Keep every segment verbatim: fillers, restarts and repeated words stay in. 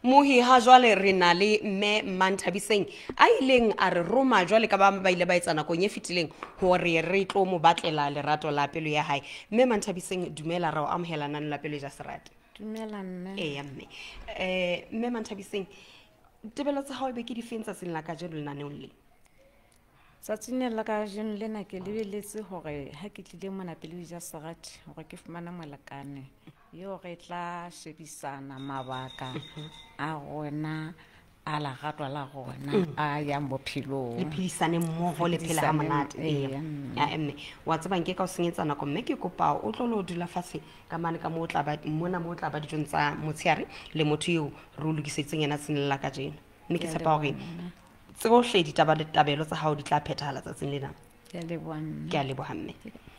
Mohi ha jwale re na le mme Manthabiseng a ileng a re roma jwale ka ba ba ile ba etsa nako e fetileng hore re tlo mo batlela lerato la pelo ya hae. Mme Manthabiseng dumela ra o amohelana la Pelo E Ja Serati. Dumela mme. Eh mme. Eh mme Manthabiseng tebelo tsa hao be ke di fentsa seng la ka jeno lena neong le. Tsatsing la ka jeno lena ke lebeletse hore ha ke tlile mona Pelo E Ja Serati hore ke fumana molekane yo re tla shebisana mabaka a rona a la gatwa la rona a yang bophelong le phedisane mmoho le phela ha monate. Eh ya mme wa tseba nke ka o senyetsa nako mme ke kopa o tlo lo dula fatshe ka mane ka mo tla ba mona mo tla ba dijong tsa motshiare le motho yo re o lokisetseng yena tsenela la ka jeno. Mme ke tshepa hore tsohle ditaba le tabelo tsa hao di tla phethahala tsatsing lena. ke le bona Ke a leboha mme.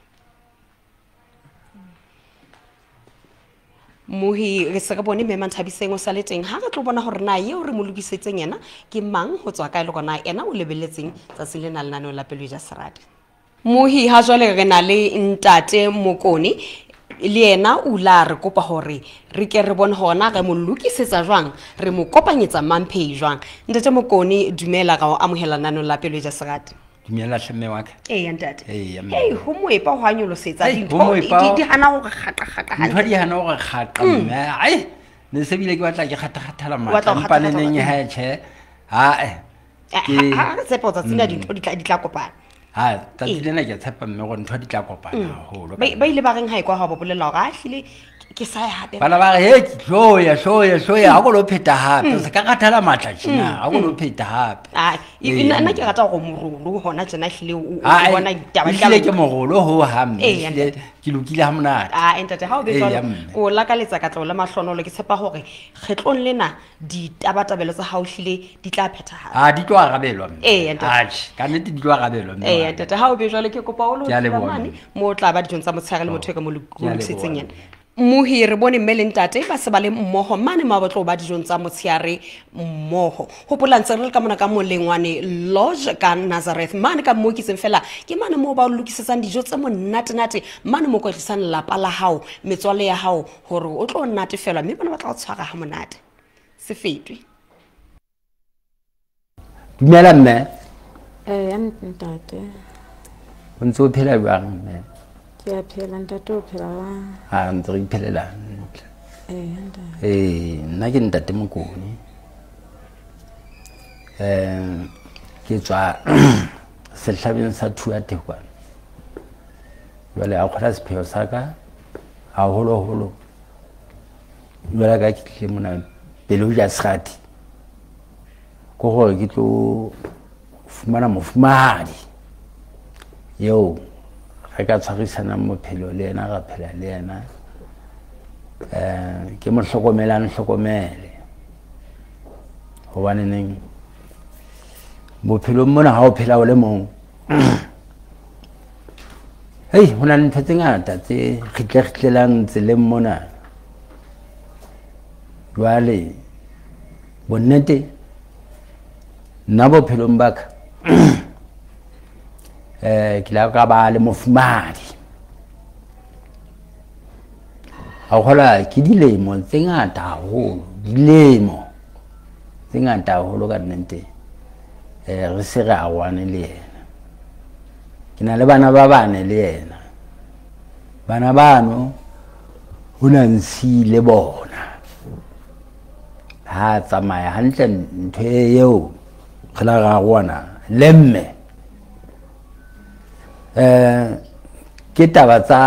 Mohi re se re bone mme Manthabiseng o sa le teng ha re tlo bona hore na eo re mo lokisetseng yena ke mang ho tswa kae le gona ena o lebelletseng tsatsing lena le nano la Pelo E Ja Serati. Mohi ha jwale re na le ntate Mokoni le yena o la re kopa hore re ke re bone hona re mo lokisetsa jwang re mo kopanyetsa mamphe jwang. Ntate Mokoni dumela ka o amohela nano la Pelo E Ja Serati. Dumela hlemme wa ka. Eh ntate. Eh hey ho moepa ho anyolosetsa dintho di hana ho kgata kgata ha ntho di hana ho kgata mme ai ne se bile ke batla ke kgata kgathala matla mpa le neng ha che ha eh ke ha se potsa tsena dintho di tla di tla kopana ha tsa dilena ke tshepa mme gore ntho di tla kopana haholo ba ile ba reng ha ikwa ha bolela ga hlile ke sa ya hape bana ba re he tloya tloya tloya ha go lo pheta hape se ka kgathala matla tjena ha go lo pheta hape ah ina nna ke rata go morolo hona tsena hlile o bona ditaba hlile ke morolo ho ha mme hlile ke lokile ha monate ah entate ha o be jwalo ko la ka letsa ka tlola mahlonolo ke tshepa hore kgetlong lena ditaba tabelo tsa hao hlile di tla phethahala ah di tlo arabelwa eh entate ka nnete di tlo arabelwa eh entate ha o be jwalo ke kopa o lo tsamane mo tla ba dijong tsa motshare le motho ka mo lokisetseng yena. Mohi re bone mme le ntate ba se ba le mmoho mane mabotlo ba dijong tsa motshiare mmoho hopola ntse re ka mona ka molengwane lodge ka Nazareth mane ka mo kitseng fela ke mane mo ba lokisetsang dijo tse monate nate mane mo kwetlisang lapa la hao metswale ya hao hore o tlo nnate fela mme bona ba tla o tshwara ha monate se fetwe. Dumela mme. eh ya ntate o ntse o phela jwang mme? ya phela ntate o phela ha ntse re phelela eh ntate eh nna ke ntate Mokoni eh ke tswa sehlabeng sa thuya tekwana jwale a khola sepheo sa ka ha holo holo jwale ka ke tle mona Pelo E Ja Serati ko gore ke tlo fumana mofumahadi yo re ka tshwarisana mophelo le yena ga phela le yena eh ke mo hlokomela ne hlokomele hobane neng bophelo mona ha o phela o le mong hey hona le ntho tse ngata tse khitlegitlelang tseleng mona jwale bonnete nna bophelong ba ka eh ke la ka ba le mofumahadi ha hola ke dilemo tse ngata haholo dilemo tse ngata haholo ka nnete eh re se re awane le yena ke na le bana ba bane le yena bana bano hona nsi le bona ha tsamaya hantle ntho eo re la ga gona lemme eh ke taba tsa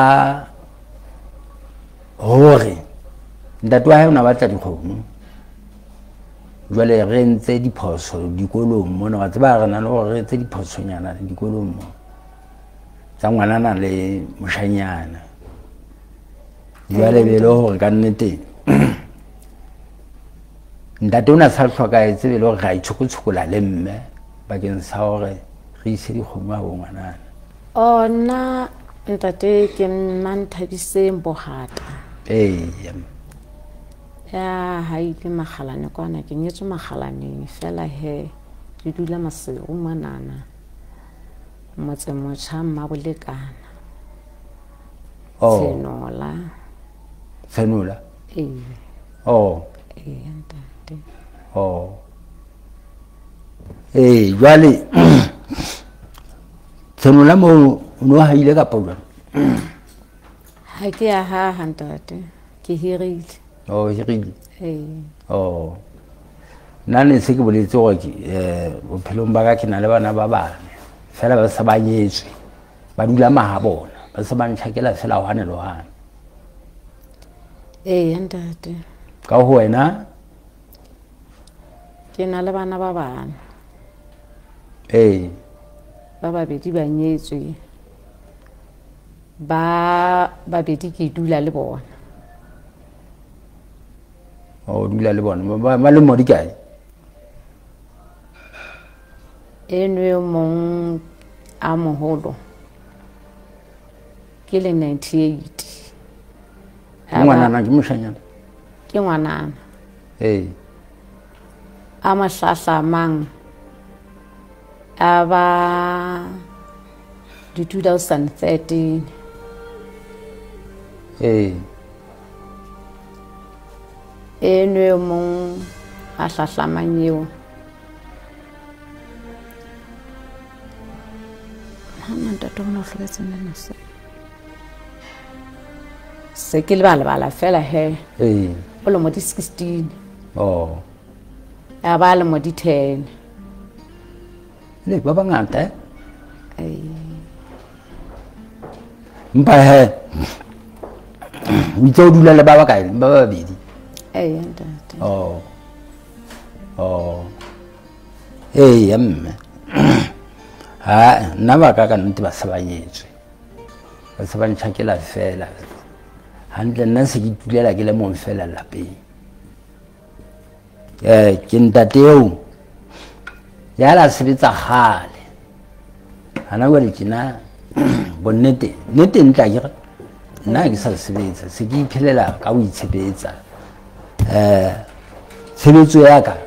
hore ntate wa hae o na batla dikgomo jwale re ntse diphoso dikolong mona wa tseba re na le hore re ntse diphosonyana dikolong mo tsa ngwanana le moshanyana jwale be le hore ka nnete ntate ona sa hloka etse be le hore ga itshokotsokola le mme bakeng sa hore re ise dikgomo ha bo ngwanana. oh na ntate ke Manthabiseng bohata eh ya ha ile magalane kwana ke nyetse magalaneng fela he ke dula maseo manana motse motsha mmabolekana oh senola senola eh oh eh ntate ntate. Oh. Eh, jwale tsonola mo no ha ile ka polo. Ha ke ya ha ntate. Ke hirile. Oh, hirile. Eh. Oh. Nane se ke boletse gore ke eh bophelong ba ka ke na le bana ba bane. Fela ba sa ba nyetswe. Ba dula maha bona. Ba se ba ntshakela fela hwane lo hane. Eh, ntate. Ka ho wena ke na le bana ba bana. Eh. Ba babedi ba nyetswe. Ba babedi ke dula le bona. Oh, dula le bona. Ba ba le modi kae? Enwe mong a moholo ke le ninety-eight. Ngwana na ke moshanyana. Ke ngwanana. Eh. A mahlahla mang aba di two thousand thirteen. Eh. Enwe mong a hlahla manyeo hana ntate hona hloketse nna se se ke le bala bala fela he. Eh. O le mo di sixteen. Oh. A ba le mo di ten. Le ba bangata eh? Eh. Mpa he. Witso dula le ba ba kae? Ba babedi. Eh, ntate. Oh. Oh. Eh, emme. Ha, nna ba ka ka nnete ba sabanyetswe. Ba se ba ntshakela fela. Hantle nna se ke tulela ke le mo fela lapeng. Eh, ke ntateo. Ya la sebetsa gale. Hana go le tsina bonnete. Nnete ntla ke nna ke sa sebetsa. Se ke iphelela ka o itshebetsa. Eh, tshebetso ya ka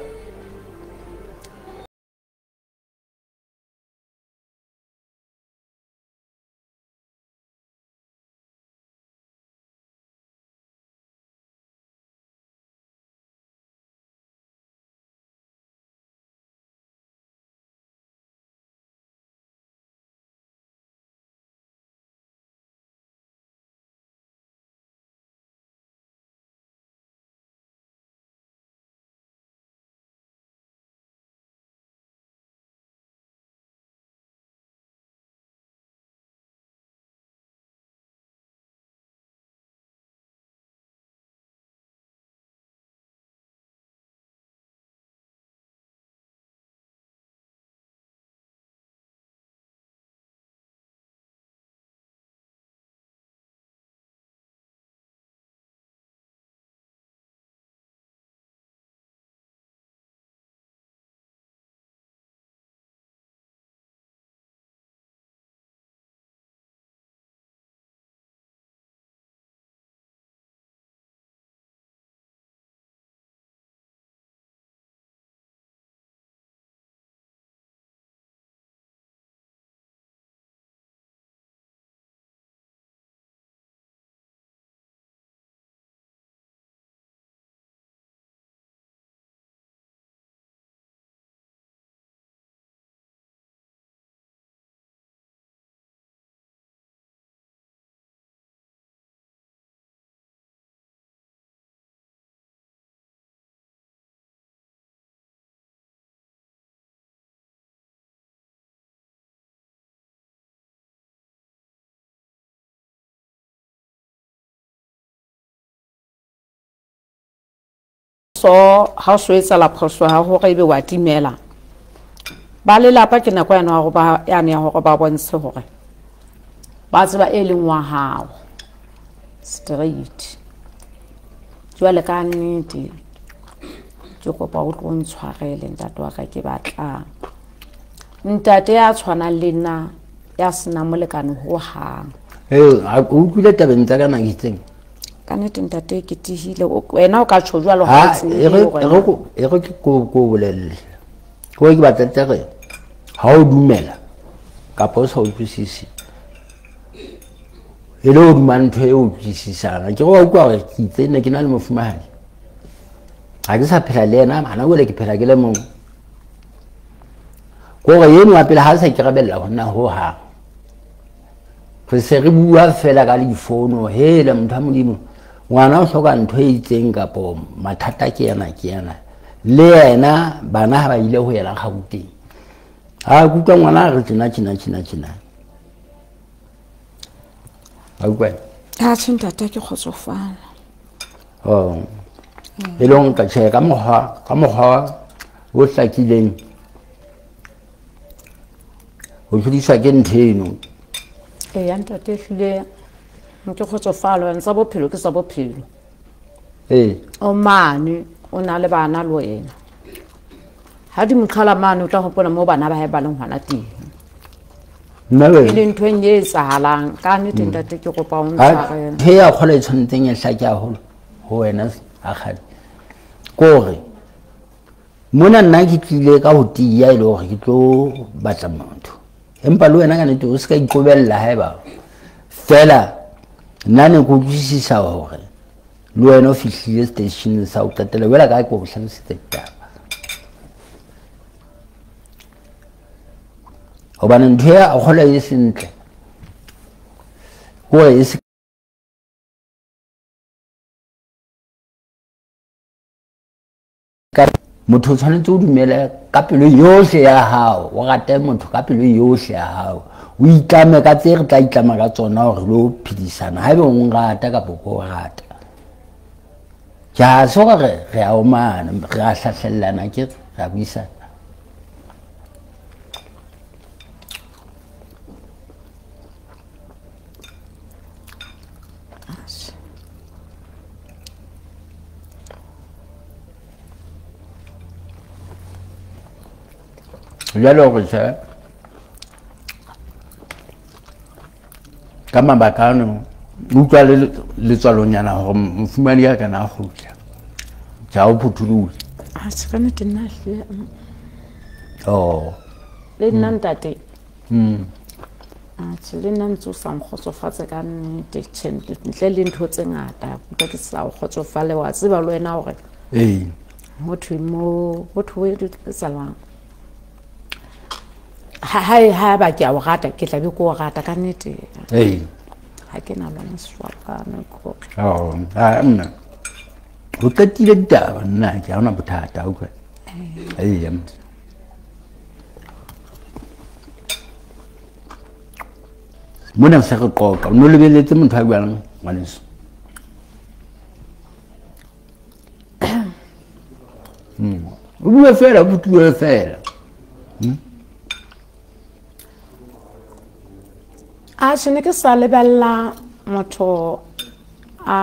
So ha so etsa la phoso ha ho re be wa timela ba le lapa ke nako yana go ba yana ya go ba bontshe hore ba tseba e leng wa hao straight jwale ka nnete ke kopa o tlo ntshwarele ntate wa ka ke batla ntate ya tshwana le nna ya sena molekane ho hang. eh a o utlwile tabeng tsa kana ngitseng ka nnete ntate ke tihile wena o ka tsho jwalo ha ha e re e re ko e re ko ko bolelle ko ke batla tere ha o dumela ka posa o tlisisi e lo dumantho e o tlisisana ke go kwa re ke tsene ke na le mofumahadi ga ke sa phela le ena mana o le ke phela ke le mong go re yeno wa pele ha sa ke rebella hona ho ha re se re bua fela ka le phone he le motho a modimo ngwana o hloka ntho e itseng kapo mathata ke yana ke yana le yena bana ha ba ile ho yela Gauteng ha kutlwa ngwana re tsena tsena tsena tsena a kwa a tshintata ke khotsofala oh e long ka che ka moha ka moha o hlakileng o tlisa ke ntheno e ya ntate hlile ntse khotsofala ntsa bophelo ke sa bophelo eh o mane o na le bana lo ena ha di mokhala mane o tla hopona mo bana ba ba leng hwana teng nawe le ntwe nye tsahalang ka nnete ntate ke kopa o ntshare he ya khole tshwantseng e hlaki haholo ho wena a khadi kore mona nna ke tlile ka ho tiya ile hore ke tlo batla motho empa le wena ka nnete o se ka ikobella haeba fela nna ne go tsisisa hore le wena o fihlile station sa o tatela wela ka go hlalositse taba obana ntho ya a khola e sentle go e se ka motho tshwanetse o dumele ka pelo yohle ya hao o rate motho ka pelo yohle ya hao o itlame ka tse re tla itlama ka tsona hore lo phidisana haebe o ngata ka boko rata ja so re re a o mana re a hlahlellana ke ra buisana jalo go tsa ka mabakano utlwa le letswalonyana gore mfumane ya kana go tla ja o phuthulu a tsana tena hle oh le nna ntate mm a tsele nna ntse sa nkgotsofatse ka nnete tshente ntle le ntho tse ngata ka ke sa kgotsofale wa tseba le wena hore eh motho mo motho we di tsalang ha ha ba ke a o rata ke tla be ko o rata ka nnete eh ha ke na lona swakana ko oh a mna o qetile ditaba nna ke ha ona bothata o kwa eh em mona se re qoqa o no lebeletse motho a buang ngwaneso mm o bua fela o bua fela mm a tsene ke sa lebella motho a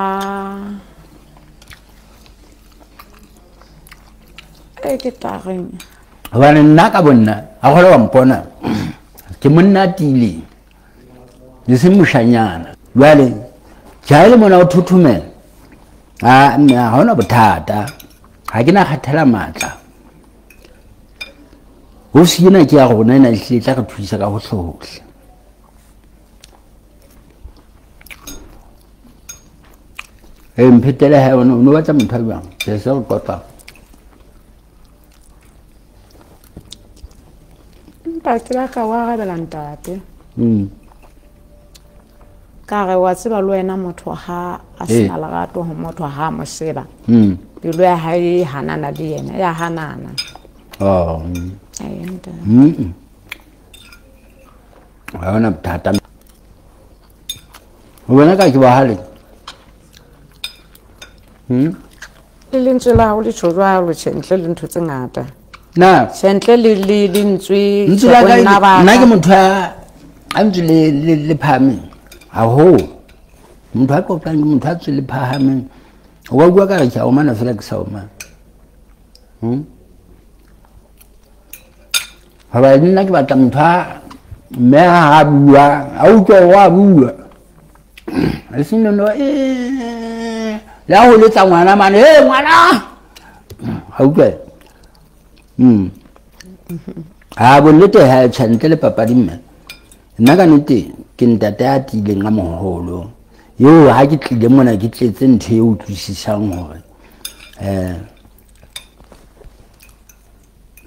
e ke tareng bana nna ka bonna a gore wa mpona ke monna tile le se moshanyana jwale jaile mona o thuthumela a nna ha ona bothata ha ke na khathela matla ho sina ke ya rona ina le tla re thuisa ka ho hlohle e mphetele ha ona o no batla motho a bang se se go tota nta ke la ka wa ga bela ntate mm ka re wa tseba le wena motho ha a sena lerato ho motho ha mo seba mm pelo ya hae hanana le yena ya hanana oh ai nta mm ha ona bothata o bona ka ke ba hale mm le ntse la o le tshojwa lo tsentle le ntho tse ngata na tsentle le le le ntswe ntse la ka nna ke motho a ntse le le phame a ho motho a kopang motho a tswe le phahame wa bua ka ke a o mana fela ke sa o mana hm ha ba nna ke batla motho a me ha bua a utlwa wa bua a sino no eh la ho letsa ngwana mane eh ngwana ha utlwa hm ha bo lete ha tshante le papadi mme nna ka nete ke ntate a tileng a moholo yo ha ke tlile mona ke tletse ntho e utlwisisang hore eh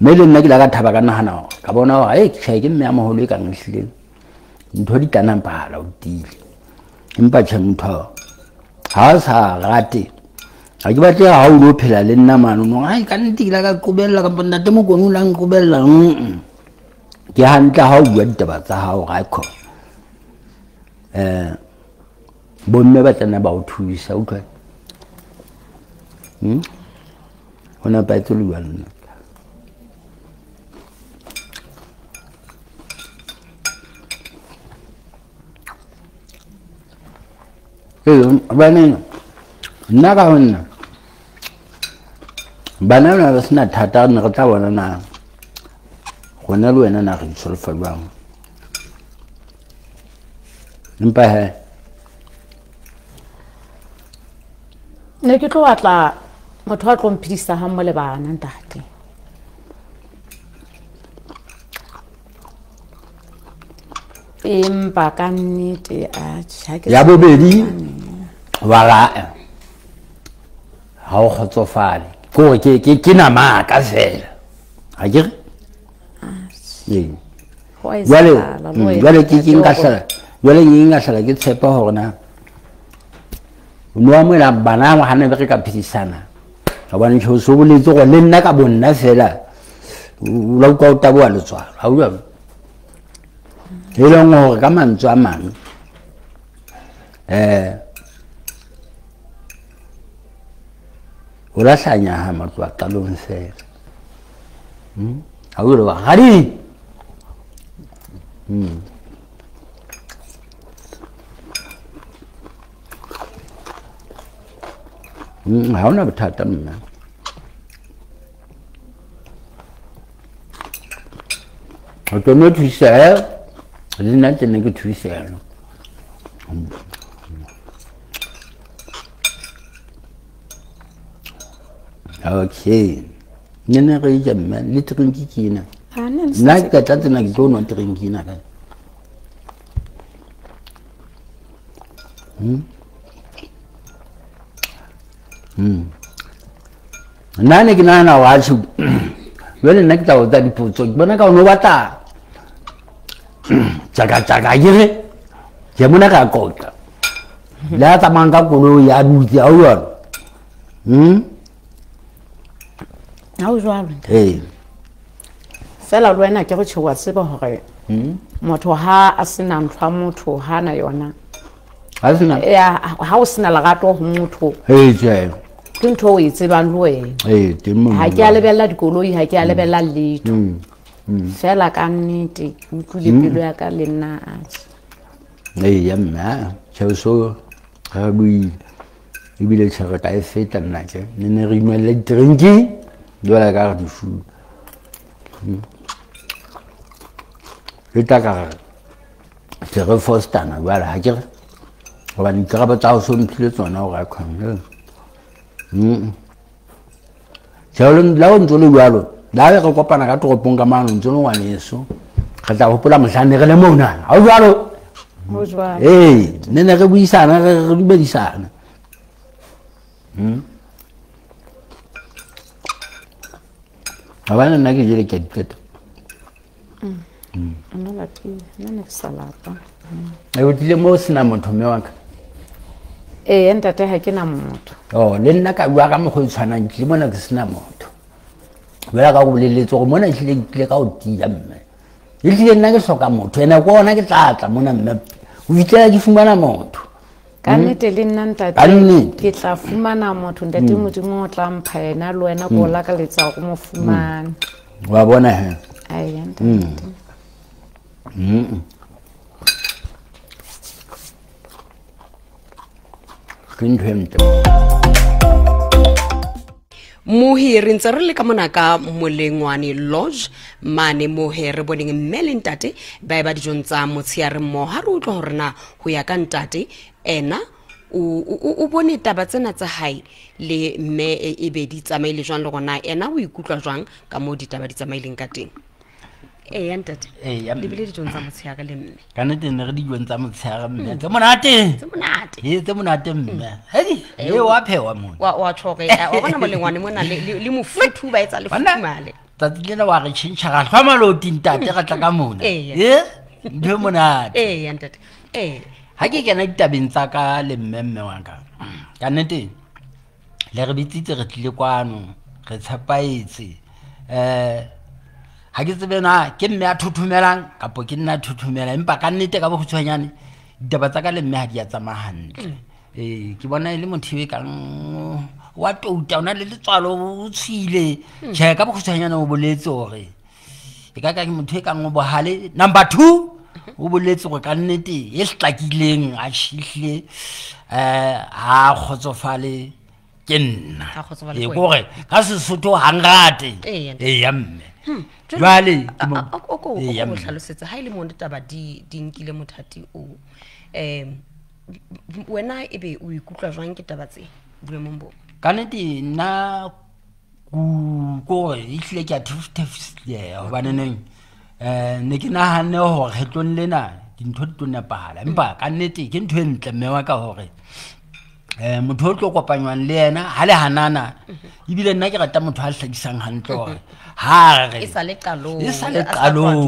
mme le nna ke la ka thaba ka nagana ka bona gore e ke ke mme a mogolo e kang ehlileng ntho di tanampala o tile empa tšhe motho ga a sa rate ga ke batle ga o lo phela le nna manono ai ka nnete ke la ka qobelela ka ntate mokone o la nqobelela ke hantle ga o bua ditaba tsa gago ga kho um bomme ba tsena ba o thusa utlwa um go napaetse le bua le nna bana nna ka honna bana ba sena thata ne re tla bona na gona le wena na re solfa bang empa he ne ke tlo batla motho a tlo mphidisa ha mo le bana ntate empa ka nnete a tshake ya bobedi wa ga ha o khotsofale ko ke ke ke na maka fela a ke ye wale wale ke ke nka sala wale ke nka sala ke tshepa hore na no mo la bana mo hane be ka phidisana ga bana tsho so boletse go le nna ka bonna fela o la ka o tabo le tswa ha o e leng gore ka mantswe a mang um o latlhanya ha matlo a qalong fela ga o ile wa gadi ga ona bothata mna o tone thusa le nna ke ne ke thuisela okay nene re ja mme le trinki kina nna ke tla tsena ke tlo no trinki na ka hm hm nane ke nana wa tshu wele nna ke tla o tla dipotso ke bona ka no batla jaga jaga yere ke mona ka kota la ta manga kono ya dutse a uwa hm a o jwa eh fela le wena ke go tshwa tseba hore hm motho ha a sena ntwa motho ha na yona ha sena ya ha o sena lagato ho motho eh je ke ntho o e tsebang le wena eh te mo ha ke a lebella dikoloi ha ke a lebella letho fela ka nnete ke utlwile pelo ya ka le nna a eh ya mma tshauso ga bui e bile tshaka ka e feta nna ke ne ne re imela drinki dola ka di fu e ta ka ke re fostana wala ha ke ba ni ka ba tsa so mphile tsona o ga khona hm jalo la o ntse le jalo la re go kopana ka toropong ka mano ntse no ngwaneso ga tla gopola mohlane re le mona ha o jalo ho jwa eh ne ne re buisana re bedisana hm abana nna ke jele ke diketo hm ana la ti nne salata e o dile mo sina motho me wa ka eh ntate ha ke na motho oh le nna ka bua ka mo go tshwana ke mona ke sina motho wela ka go boleletse go mona tlile tlile ka o tia mme e tlile nna ke hloka motho ena go ona ke tlatla mona mme o itlela ke fumana motho ka nnete le nna ntate ke tla fumana motho ntate modimo o tla mpha ena le wena go la ka letsa go mo fumana wa bona he ai ntate hm kinthemte mohiri ntse re le ka mona ka molengwane lodge mane mohe re boneng mme le ntate ba ba dijong tsa motshiare mmo ha re utlwa hore na ho ya ka ntate ena o bone taba tsena tsa hae le mme e be di tsamaile jwang le gona ena o ikutlwa jwang ka mo ditaba di tsamaileng ka teng eh ya ntate eh ya le bile dijong tsa motshiare le mme ka nne ne re dijong tsa motshiare mme tse monate tse monate e tse monate mme hedi e wa phewa mona wa wa tshoge wa bona molengwane mona le le mofuthu ba etsa le futhumale tatile wa re tshintsa ga hlwa maloti ntate ga tla ka mona eh ntho monate eh ntate eh ha ke kena ditabeng tsa ka le mmemme wa ka ka nnete le re bitsitse re tlile kwano re tshepaetse eh ha ke tsebe na ke mme a thuthumelang kapo ke nna thuthumela empa ka nnete ka bokgutshwanyane ditaba tsa ka le mme ha di a tsamaya hantle eh ke bona ile motho e kang wa touta ona le letswalo o tshile tjhe ka bokgutshwanyane o boletse hore e ka ka ke motho e kang o bohale number two o boletse go ka nnete e setlakileng a shihle eh ha khotsofale ke nna e gore ka Sesotho hangate e ya mme jwale ke mo o go hlalosetsa ha ile mo ditaba di dinkile mothati o em wena e be o ikutlwa jwang ke taba tse bue mombo ka nnete nna ku go e hlile ke a thefile hobane neng eh ne ke nahane hore hetlong lena dintho di tona pahala empa ka nnete ke ntho e ntle mme wa ka hore eh motho o tlo kopanywana le yena ha le hanana ibile nna ke rata motho a hlagisang hantle hore ha re e sale qalo e sale qalo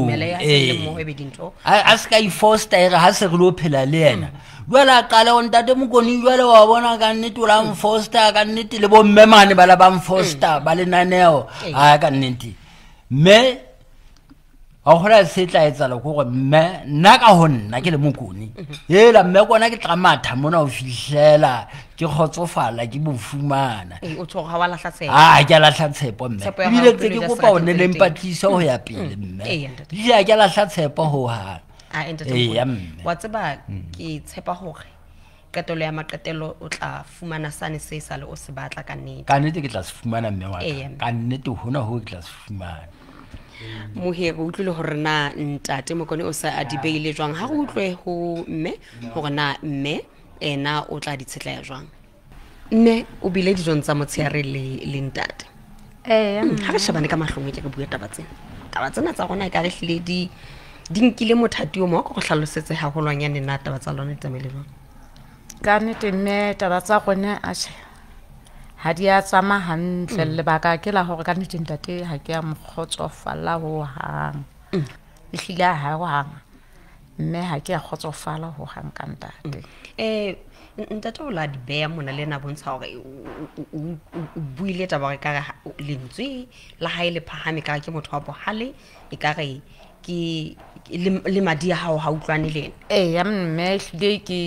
a ska I foster ha se re lo phela le yena jwala qala o ntate mokoni jwale wa bona ka nnete o la mfoster ka nnete le bo mmemane ba la ba mfoster ba le naneo ha ka nnete me a hola se tla etsa le go mme nna ka honna ke le mokoni hela mme kona ke tlamatha mona o fihlela ke khotsofala ke bofumana e o tsoga wa la hlatsela ah ke la hlatshepo mme bile tse ke kopa o ne le mpatlisa ho ya pele mme ya ke la hlatshepo ho ha a entertainment wa tseba ke tshepa hore katolo ya maqetelo o tla fumana sane se sale o se batla ka nnete ka nnete ke tla se fumana mme wa ka nnete hona ho ke tla se fumana mohero o tlile hore na ntate mokone o sa a dibeile jwang ha go utlwe ho mme hore na mme ena o tla ditshetla ya jwang mme o bile dijong tsa motsheare le le ntate eh ha re shebane ka mahlong ke re bua taba tsena taba tsena tsa rona e ka re hlile di dinkile mothati o mo go hlalosetse ha holwanyane na taba tsa lona tsamele jwang ka nnete mme taba tsa rona a tjhe ha di a tsama hantle le baka ke la hore ka nnete ntate ha ke a mokgotsofala ho hang e hlile ha ho hang mme ha ke a kgotsofala ho hang ka ntate eh ntate o la di beya mona le na bontsha hore o buile taba re ka lentswe la ha ile phahame ka ke motho wa bohale e ka re ke le madi ha o ha utlwane le eh ya mme hlile ke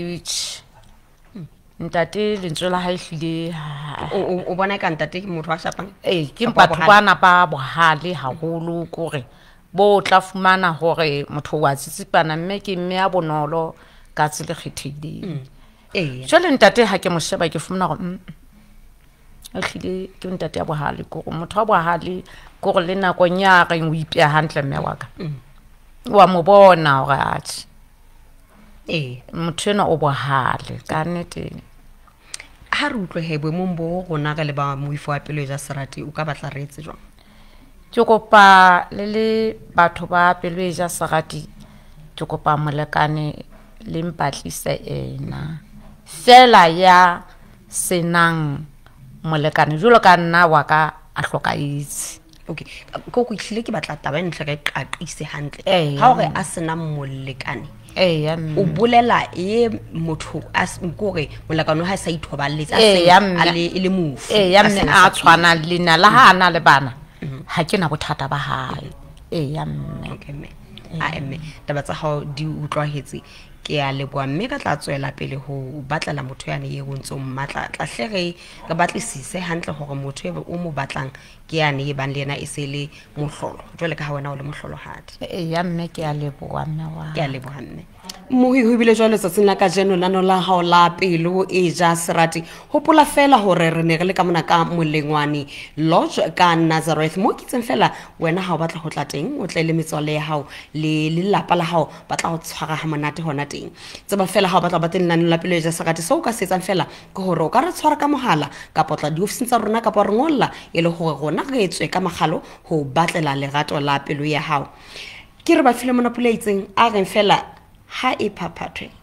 ntate lentswe la ha hlile o bona ka ntate ke motho wa shapang eh ke batho bana ba bohale haholo kore bo tla fumana hore motho wa tsitsipana mme ke mme ya bonolo ka tsile khethile eh jole ntate ha ke mo sheba ke fumana gore a hlile ke ntate ya bohale kore motho wa bohale kore le nako nya re o ipea hantle mme wa ka wa mo bona hore a tshi eh motho ena o bohale ka nnete ha re utlwe hebe mombo gona ga le ba moifo wa Pelo E Ja Serati o ka batla re etse jwang ke kopa le le batho ba Pelo E Ja Serati ke kopa molekane le mpatlise ena fela ya senang molekane jolo ka nna wa ka a hloka itse okay go go ihlile ke batla taba ntle ga qaqise hantle ha hore a sena molekane eh ya o bolela e motho a nkore molekane ha sa ithoballetsa a le ile mofu eh ya mme a tshwana lena la ha ana le bana ha ke na bothata ba hae eh ya mme okay mme a mme taba tsa ha di utlwahetse ke a leboa mme ka tla tswela pele ho batlela motho yane ye gontso mmatla tla hlere ka batlisise hantle hore motho e o mo batlang ke yane e bang le yena e se le mohlolo jwale ka ha wena o le mohlolo hati e ya mme ke a leboa mme wa ke a leboa mme mohi ho bile jwale tsatsing la ka jeno nano la hao la Pelo E Ja Serati hopola fela hore re ne re le ka mona ka molengwane lodge ka Nazareth mo kitseng fela wena ha o batla ho tla teng o tle le metswalle ya hao le le lapa la hao batla ho tshwara ha monate hona teng tseba fela ha o batla ba teng nano la Pelo E Ja Serati so ka setsang fela ke hore o ka re tshwara ka mohala ka potla di ofising tsa rona ka re ngolla e le hore rona re etswe ka magalo ho batlela lerato la pelo ya hao ke re ba file mona pula itseng a reng fela ha e phaphathwe